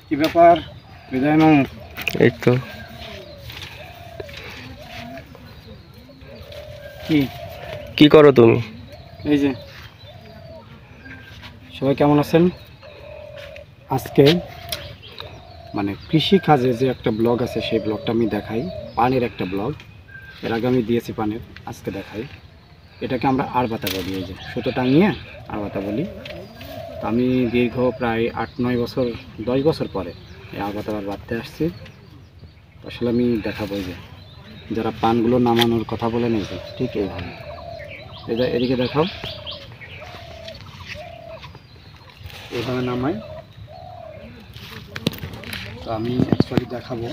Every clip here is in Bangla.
কি ব্যাপার বিদায় মামু? এই তো। কি করো তুমি? এই যে সবাই কেমন আছেন? আজকে মানে কৃষি কাজে যে একটা ব্লগ আছে সেই ব্লগটা আমি দেখাই, পানের একটা ব্লগ। এর আগে আমি দিয়েছি পানের, আজকে দেখাই। এটাকে আমরা আড়বাতা বলি, এই যে সুতো টাঙিয়ে আড়বাতা বলি। তো আমি দীর্ঘ প্রায় 8-9 বছর 10 বছর পরে এই আড়বাতা আবার বাঁধতে আসছি। আসলে আমি দেখাবো যে যারা পানগুলো নামানোর কথা বলে নিয়েছে ঠিক এইভাবে, এদিকে দেখাও, এইভাবে নামাই। তো আমি অ্যাকচুয়ালি দেখাবো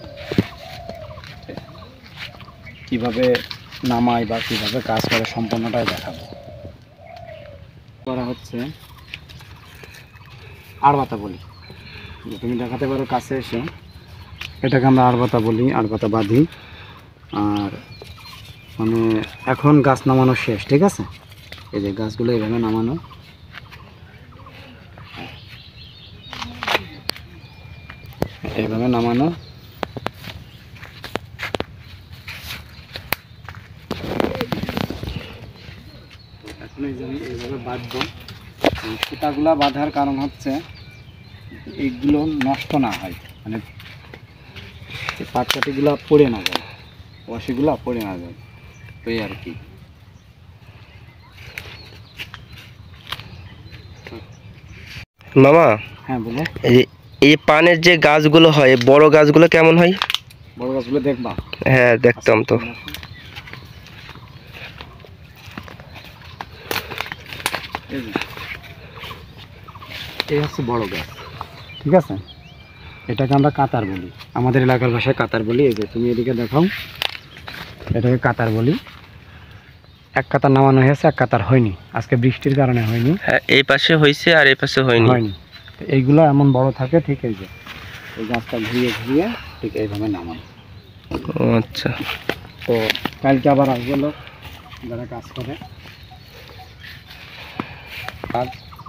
কিভাবে নামাই বা কিভাবে কাজ করে, সম্পূর্ণটাই দেখাবো। করা হচ্ছে আড়বাতা বলি, তুমি দেখাতে পারো কাছে এসে। এটাকে আমরা আড়বাতা বলি, আড়বাতা বাঁধি। আর মানে এখন গাছ নামানো শেষ, ঠিক আছে? এই যে গাছগুলো এইভাবে নামানো, এইভাবে নামানো। এখন এই যে আমি এইভাবে বাঁধবো। এই সুতাগুলা বাঁধার কারণ হচ্ছে এইগুলো নষ্ট না হয়, মানে এই পাটকাঠিগুলো পড়ে না যায়, ওয়াশিগুলো পড়ে না যায়, তো এই আর কি। মামা, হ্যাঁ বলো। এই পানের যে গাছগুলো হয়, বড় গাছগুলো কেমন হয়? বড় গাছগুলো দেখবা? হ্যাঁ, দেখতাম তো। এই হচ্ছে বড় গাছ, ঠিক আছে? এটাকে আমরা কাতার বলি, আমাদের এলাকার ভাষায় কাতার বলি। এই যে তুমি এদিকে দেখাও, এটাকে কাতার বলি। এক কাতার নামানো হয়েছে, এক কাতার হয়নি, আজকে বৃষ্টির কারণে হয়নি। হ্যাঁ, এই পাশে হয়েছে আর এই পাশে হয়নি। এইগুলো এমন বড় থাকে, ঠিক এই যে এই গাছটা ঘুরিয়ে ঘুরিয়ে ঠিক এইভাবে নামানো। ও আচ্ছা। তো কালকে আবার আসবে লোক যারা কাজ করে। আর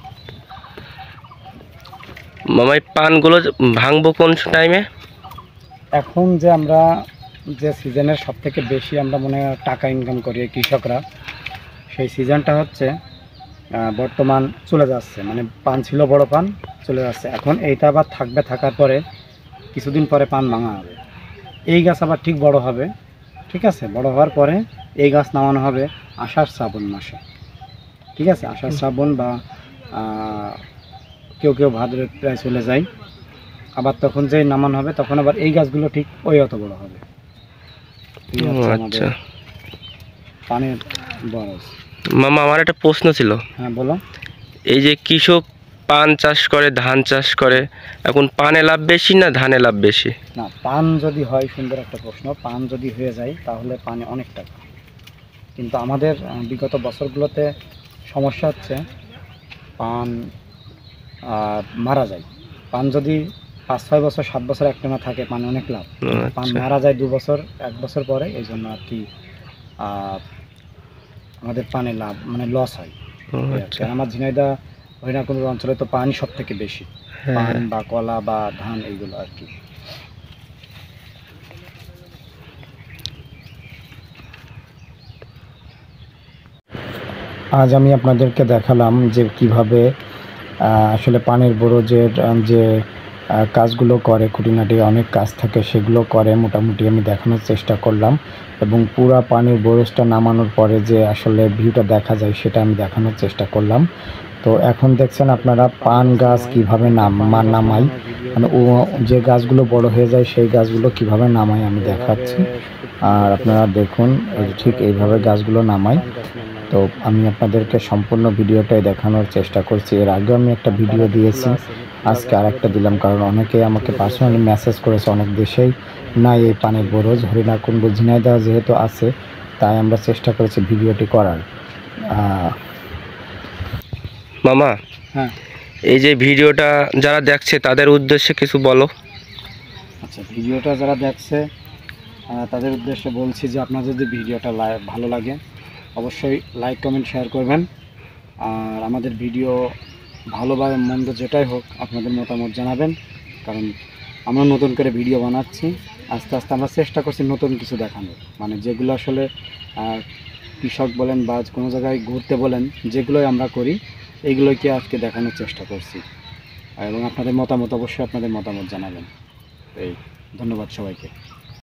মামা, এই পানগুলো ভাঙবো কোন টাইমে? এখন যে আমরা যে সিজনের সব থেকে বেশি আমরা মনে হয় টাকা ইনকাম করি কৃষকরা, সেই সিজনটা হচ্ছে বর্তমান চলে যাচ্ছে। মানে পান ছিল, বড় পান চলে যাচ্ছে। এখন এইটা আবার থাকবে, থাকার পরে কিছুদিন পরে পান ভাঙা হবে। এই গাছ আবার ঠিক বড় হবে, ঠিক আছে? বড় হওয়ার পরে এই গাছ নামানো হবে আষাঢ় শ্রাবণ মাসে, ঠিক আছে? আষাঢ় শ্রাবণ বা কেউ কেউ ভাদ্রে প্রায় চলে যায়। আবার তখন যে নামানো হবে তখন আবার এই গাছগুলো ঠিক ওই অত বড় হবে। আচ্ছা পানের বরজ। মামা, আমার একটা প্রশ্ন ছিল। হ্যাঁ বলো। এই যে কৃষক পান চাষ করে, ধান চাষ করে, এখন পানে লাভ বেশি না ধানে লাভ বেশি? না, পান যদি হয়, সুন্দর একটা প্রশ্ন, পান যদি হয়ে যায় তাহলে পানে অনেক টাকা। কিন্তু আমাদের বিগত বছরগুলোতে সমস্যা হচ্ছে পান মারা যায়। পান যদি 5-6 বছর 7 বছর একটানা থাকে, পানে অনেক লাভ। পান মারা যায় 2 বছর 1 বছর পরে, এই জন্য আর কি আমাদের পানে লাভ মানে লস হয়। আমার ঝিনাইদহ হরিণাকুণ্ড অঞ্চলে তো পানি সব থেকে বেশি, পান বা কলা বা ধান এইগুলো আর কি। আজ আমি আপনাদেরকে দেখালাম যে কিভাবে আসলে পানের বরজের যে কাজগুলো করে, খুঁটিনাটি অনেক কাজ থাকে, সেগুলো করে মোটামুটি আমি দেখানোর চেষ্টা করলাম। এবং পুরা পানির বরজটা নামানোর পরে যে আসলে ভিউটা দেখা যায় সেটা আমি দেখানোর চেষ্টা করলাম। তো এখন দেখছেন আপনারা পান গাছ কীভাবে নামাই, মানে ও যে গাছগুলো বড় হয়ে যায় সেই গাছগুলো কিভাবে নামাই আমি দেখাচ্ছি। আর আপনারা দেখুন ঠিক এইভাবে গাছগুলো নামাই। তো আমি আপনাদেরকে সম্পূর্ণ ভিডিওটাই দেখানোর চেষ্টা করছি। এর আগেও আমি একটা ভিডিও দিয়েছি, আজকে আরেকটা দিলাম, কারণ অনেকেই আমাকে পার্সোনালি মেসেজ করেছে। অনেক দেশেই নাই এই পানের বরজ, হরিণাকুণ্ড ঝিনাইদহ যেহেতু আছে তাই আমরা চেষ্টা করেছি ভিডিওটি করার। মামা, হ্যাঁ, এই যে ভিডিওটা যারা দেখছে তাদের উদ্দেশ্যে কিছু বলো। আচ্ছা, ভিডিওটা যারা দেখছে তাদের উদ্দেশ্যে বলছি যে আপনার যদি ভিডিওটা ভালো লাগে অবশ্যই লাইক কমেন্ট শেয়ার করবেন। আর আমাদের ভিডিও ভালো বা মন্দ যেটাই হোক আপনাদের মতামত জানাবেন। কারণ আমরা নতুন করে ভিডিও বানাচ্ছি, আস্তে আস্তে আমরা চেষ্টা করছি নতুন কিছু দেখানোর, মানে যেগুলো আসলে কৃষক বলেন বা কোনো জায়গায় ঘুরতে বলেন, যেগুলোই আমরা করি এইগুলোকে আজকে দেখানোর চেষ্টা করছি। এবং আপনাদের মতামত অবশ্যই আপনাদের মতামত জানাবেন। এই ধন্যবাদ সবাইকে।